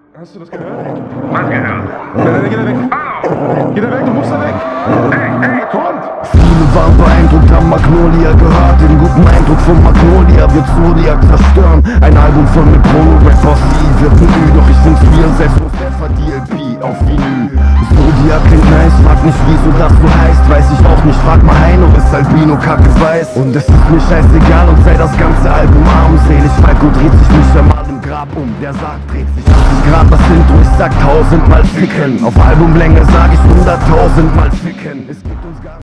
Hast du das gehört? Was gehört? Geh da weg. Geh da weg, du musst da weg. Hey, Er kommt. Viele waren beeindruckt, haben Magnolia gehört. Den guten Eindruck von Magnolia wird Zodiac zerstören. Ein Album von mit Promo-Rappers, die wird Menü. Doch ich sing's mir selbst und Pfeffer DLP auf Vinyl. Zodiac klingt nice, frag nicht wieso das so heißt. Weiß ich auch nicht, frag mal Heino, ist Albino kacke weiß. Und es ist mir scheißegal und sei das ganze Album armselig. Falco dreht sich nicht einmal im Grab um, der Sarg dreht sich 80 Grad, das Intro, ich sag 1000-mal ficken. Auf Albumlänge sag ich 100.000-mal ficken.